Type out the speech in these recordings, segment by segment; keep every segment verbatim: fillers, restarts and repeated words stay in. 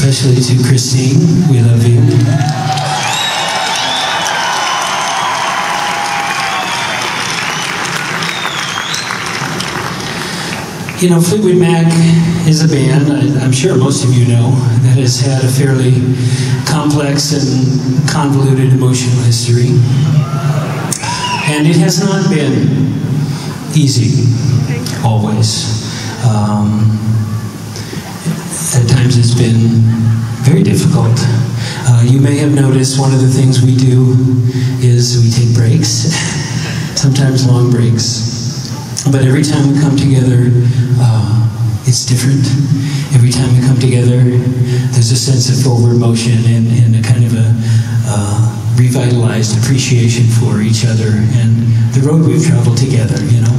especially to Christine. We love you. You know, Fleetwood Mac is a band, I, I'm sure most of you know, that has had a fairly complex and convoluted emotional history. And it has not been easy, always. Um, at times it's been very difficult. Uh, you may have noticed one of the things we do is we take breaks, sometimes long breaks. But every time we come together, uh, it's different. Every time we come together, there's a sense of forward motion and, and a kind of a uh, revitalized appreciation for each other and the road we've traveled together, you know.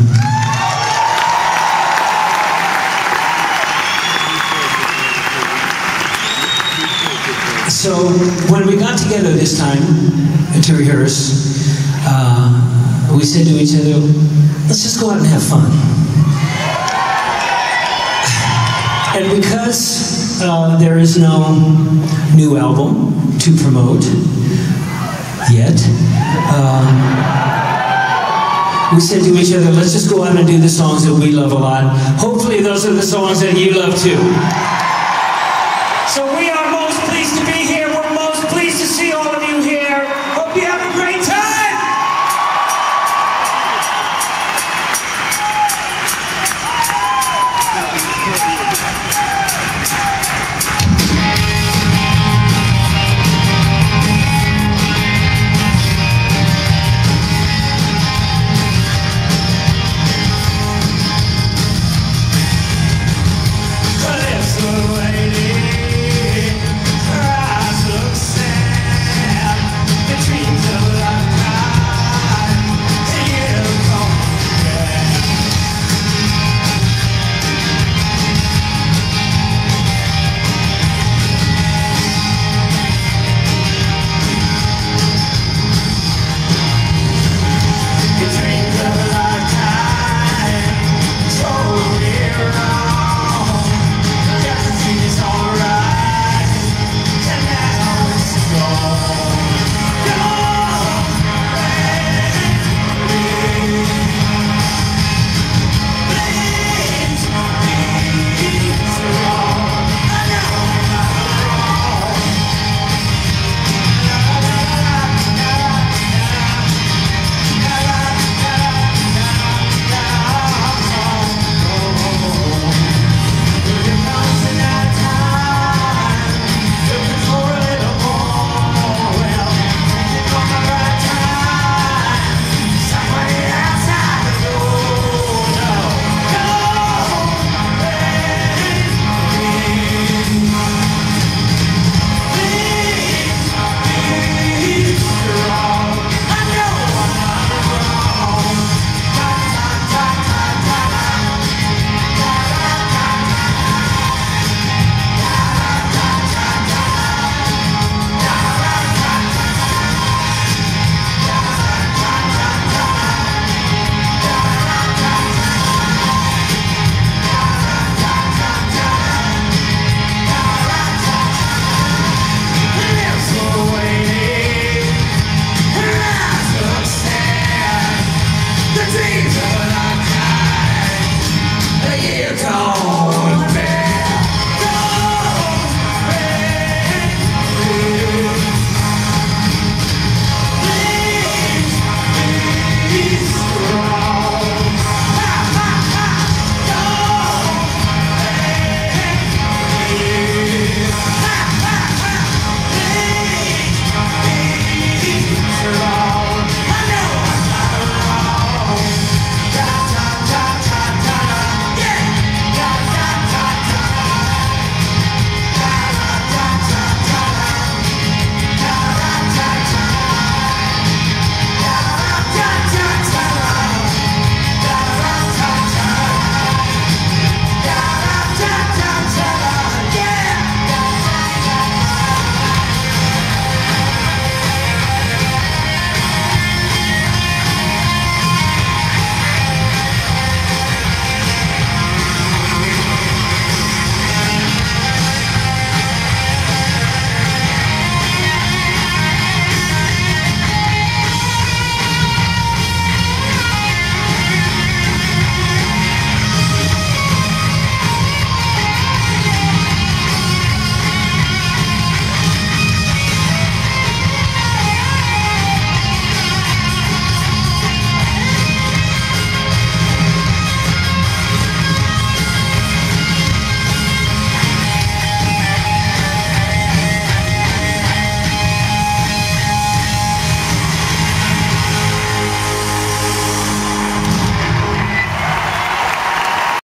So when we got together this time to rehearse, uh, we said to each other, let's just go out and have fun. And because uh, there is no new album to promote yet, um, we said to each other, let's just go out and do the songs that we love a lot. Hopefully those are the songs that you love too. So we are